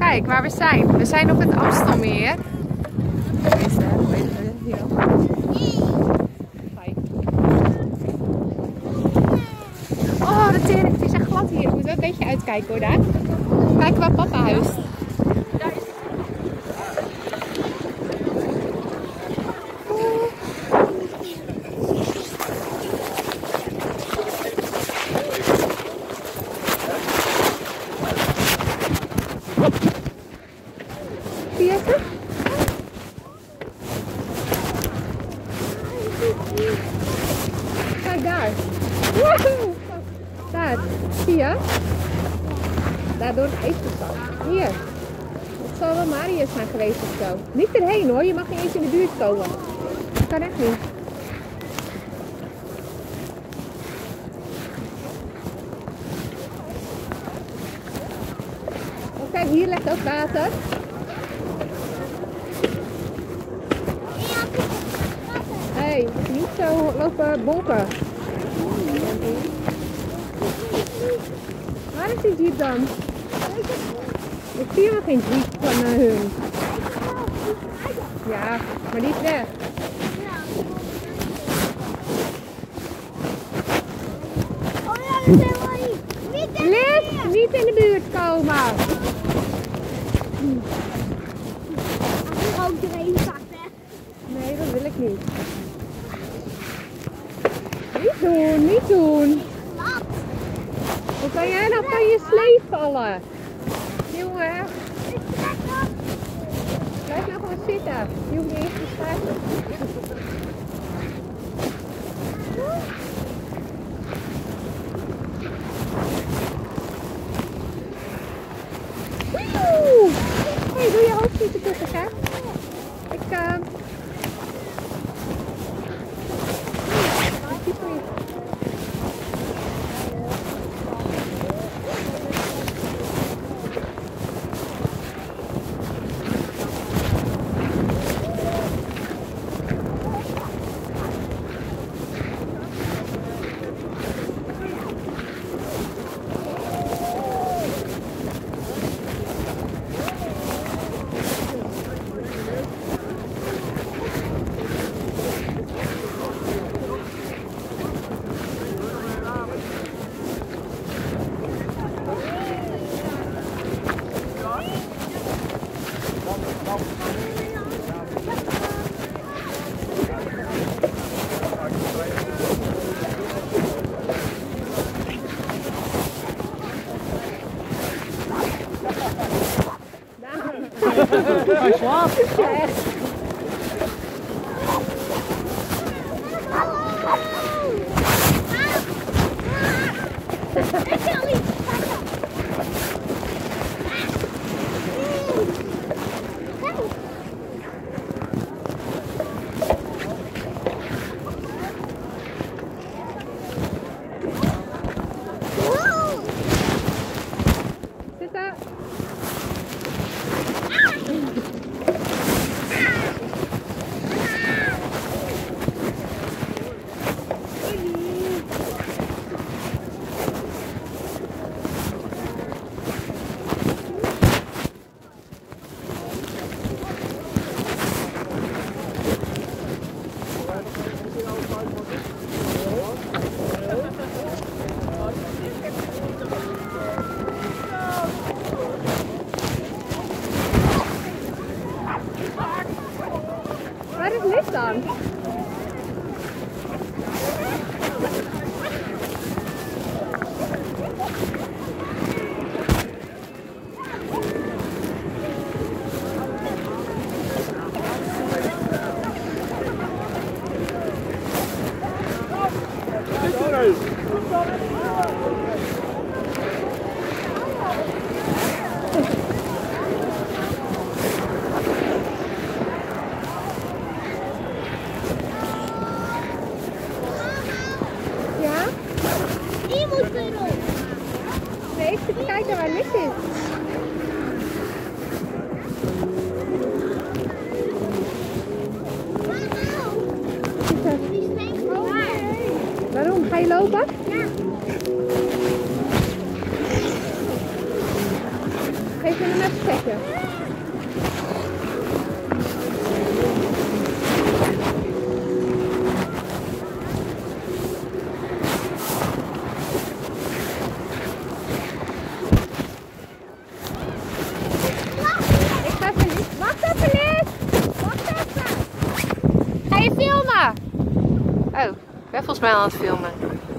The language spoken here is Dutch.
Kijk waar we zijn. We zijn op het Amstelmeer. Oh, het is echt glad hier. Ik moet wel een beetje uitkijken hoor daar. Kijken waar papa huist. Zie je het? Kijk daar. Woehoe! Daar. Zie je? Daar door het eetverstand. Hier. Het zal wel Marius zijn geweest of zo. Niet erheen hoor, je mag niet eens in de buurt komen. Dat kan echt niet. Oh, kijk, hier ligt ook water. Hé, niet zo lopen bonken. Waar is die jeep dan? Ik zie nog geen jeep van hun. Ja, maar die is weg. Liz, niet in de buurt komen. Ook er een zak weg. Nee, dat wil ik niet. Niet doen, niet doen. Hoe kan jij nou van je slee vallen? Jongen. Blijf nou gewoon zitten. Je hoeft niet eens te stijgen. Hey, doe je hoofd niet te kussen, hè? Waar is Liz dan? Nee, ik zit te kijken waar Liz is. Waarom? Ga je lopen? Ja. Geef me een mes. Liesje. Ik ga even Lies. Wacht even Lies! Wacht even! Ga je filmen? Oh, ik ben volgens mij aan het filmen.